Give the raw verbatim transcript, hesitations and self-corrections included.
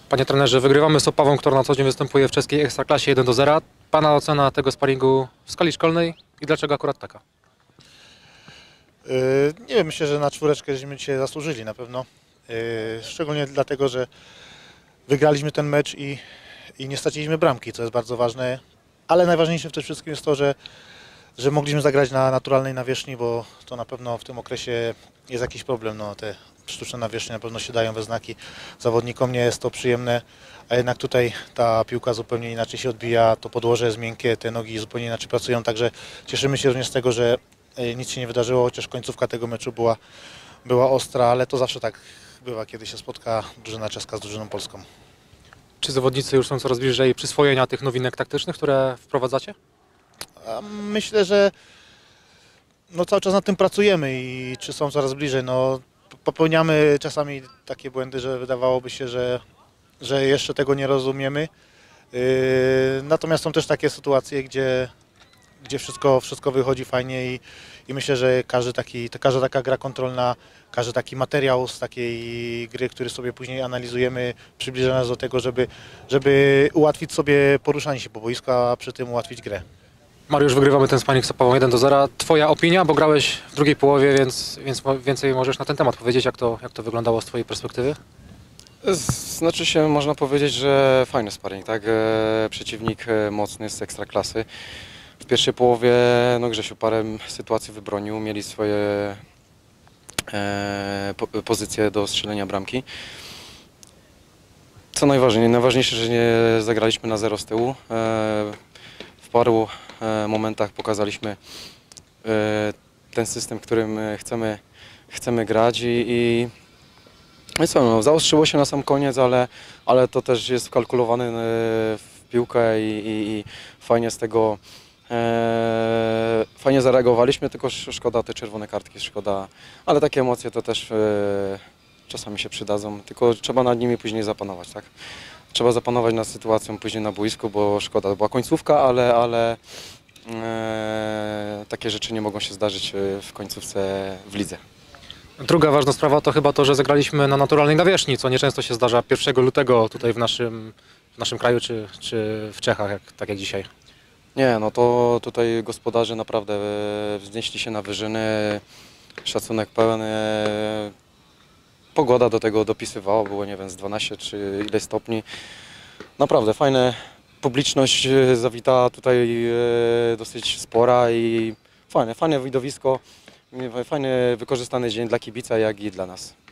Panie trenerze, wygrywamy z Opawą, która na co dzień występuje w czeskiej Ekstraklasie jeden do zera. Pana ocena tego sparingu w skali szkolnej i dlaczego akurat taka? Yy, nie wiem, myślę, że na czwóreczkę żeśmy dzisiaj zasłużyli na pewno. Yy, szczególnie dlatego, że wygraliśmy ten mecz i, i nie straciliśmy bramki, co jest bardzo ważne. Ale najważniejsze w tym wszystkim jest to, że, że mogliśmy zagrać na naturalnej nawierzchni, bo to na pewno w tym okresie jest jakiś problem. No, te sztuczne nawierzchnie na pewno się dają we znaki zawodnikom, nie jest to przyjemne, a jednak tutaj ta piłka zupełnie inaczej się odbija, to podłoże jest miękkie, te nogi zupełnie inaczej pracują, także cieszymy się również z tego, że nic się nie wydarzyło, chociaż końcówka tego meczu była, była ostra, ale to zawsze tak bywa, kiedy się spotka drużyna czeska z drużyną polską. Czy zawodnicy już są coraz bliżej przyswojenia tych nowinek taktycznych, które wprowadzacie? A myślę, że no cały czas nad tym pracujemy i czy są coraz bliżej. No, popełniamy czasami takie błędy, że wydawałoby się, że, że jeszcze tego nie rozumiemy. Yy, natomiast są też takie sytuacje, gdzie gdzie wszystko, wszystko wychodzi fajnie i, i myślę, że każdy taki, każda taka gra kontrolna, każdy taki materiał z takiej gry, który sobie później analizujemy, przybliża nas do tego, żeby, żeby ułatwić sobie poruszanie się po boisku, a przy tym ułatwić grę. Mariusz, wygrywamy ten sparing z Opawą jeden do zera. Twoja opinia, bo grałeś w drugiej połowie, więc, więc więcej możesz na ten temat powiedzieć, jak to, jak to wyglądało z twojej perspektywy? Znaczy się, można powiedzieć, że fajny sparring, tak? E, przeciwnik mocny z ekstraklasy. W pierwszej połowie no Grzesiu parę sytuacji wybronił, mieli swoje e, po, pozycje do strzelenia bramki. Co najważniejsze, najważniejsze, że nie zagraliśmy na zero z tyłu. E, w paru e, momentach pokazaliśmy e, ten system, którym chcemy, chcemy grać i, i no i co, no, zaostrzyło się na sam koniec, ale, ale to też jest wkalkulowane w piłkę i, i, i fajnie z tego e, fajnie zareagowaliśmy, tylko szkoda te czerwone kartki, szkoda, ale takie emocje to też e, czasami się przydadzą, tylko trzeba nad nimi później zapanować, tak? Trzeba zapanować nad sytuacją później na boisku, bo szkoda, to była końcówka, ale, ale e, takie rzeczy nie mogą się zdarzyć w końcówce w lidze. Druga ważna sprawa to chyba to, że zagraliśmy na naturalnej nawierzchni, co nieczęsto się zdarza pierwszego lutego tutaj w naszym, w naszym kraju czy, czy w Czechach, jak, tak jak dzisiaj. Nie, no to tutaj gospodarze naprawdę wznieśli się na wyżyny, szacunek pełen. Pogoda do tego dopisywała, było nie wiem z dwanaście czy ileś stopni. Naprawdę fajne, publiczność zawitała tutaj dosyć spora i fajne, fajne widowisko, fajny wykorzystany dzień dla kibica, jak i dla nas.